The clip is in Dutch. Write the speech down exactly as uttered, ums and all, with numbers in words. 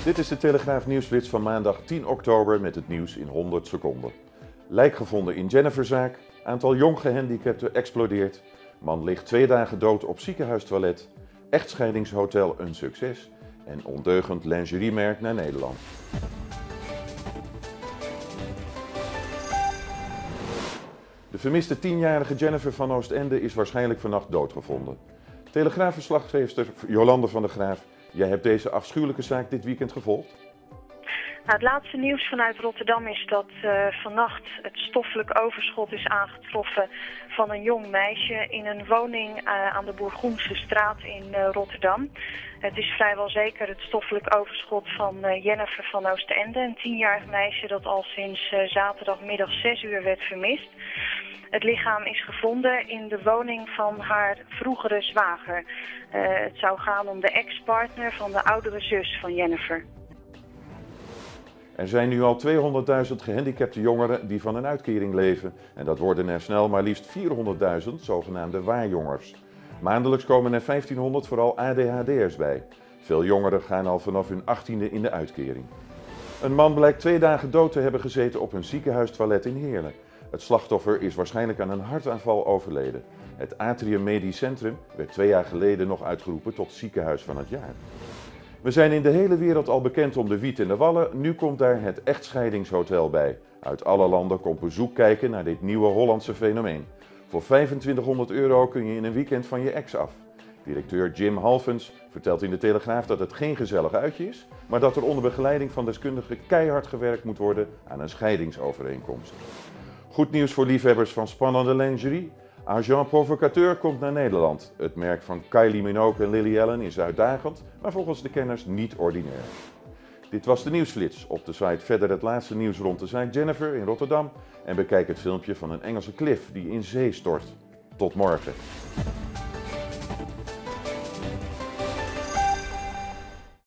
Dit is de Telegraaf nieuwsflits van maandag tien oktober met het nieuws in honderd seconden. Lijk gevonden in Jenniferzaak, aantal jong gehandicapten explodeert, man ligt twee dagen dood op ziekenhuistoilet, echtscheidingshotel een succes en ondeugend lingeriemerk naar Nederland. De vermiste tienjarige Jennifer van Oostende is waarschijnlijk vannacht doodgevonden. Telegraafverslaggever Jolande van der Graaf, jij hebt deze afschuwelijke zaak dit weekend gevolgd? Nou, het laatste nieuws vanuit Rotterdam is dat uh, vannacht het stoffelijk overschot is aangetroffen van een jong meisje in een woning uh, aan de Bourgoense straat in uh, Rotterdam. Het is vrijwel zeker het stoffelijk overschot van uh, Jennifer van Oostende, een tienjarig meisje dat al sinds uh, zaterdagmiddag zes uur werd vermist. Het lichaam is gevonden in de woning van haar vroegere zwager. Uh, het zou gaan om de ex-partner van de oudere zus van Jennifer. Er zijn nu al tweehonderdduizend gehandicapte jongeren die van een uitkering leven. En dat worden er snel maar liefst vierhonderdduizend zogenaamde waarjongers. Maandelijks komen er vijftienhonderd vooral A D H D'ers bij. Veel jongeren gaan al vanaf hun achttiende in de uitkering. Een man blijkt twee dagen dood te hebben gezeten op een ziekenhuistoilet in Heerlen. Het slachtoffer is waarschijnlijk aan een hartaanval overleden. Het Atrium Medisch Centrum werd twee jaar geleden nog uitgeroepen tot ziekenhuis van het jaar. We zijn in de hele wereld al bekend om de Wiet en de Wallen, nu komt daar het Echtscheidingshotel bij. Uit alle landen komt bezoek kijken naar dit nieuwe Hollandse fenomeen. Voor vijfentwintighonderd euro kun je in een weekend van je ex af. Directeur Jim Halfens vertelt in de Telegraaf dat het geen gezellig uitje is, maar dat er onder begeleiding van deskundigen keihard gewerkt moet worden aan een scheidingsovereenkomst. Goed nieuws voor liefhebbers van spannende lingerie. Agent Provocateur komt naar Nederland. Het merk van Kylie Minogue en Lily Allen is uitdagend, maar volgens de kenners niet ordinair. Dit was de nieuwsflits. Op de site verder het laatste nieuws rond de zaak Jennifer in Rotterdam en bekijk het filmpje van een Engelse klif die in zee stort. Tot morgen.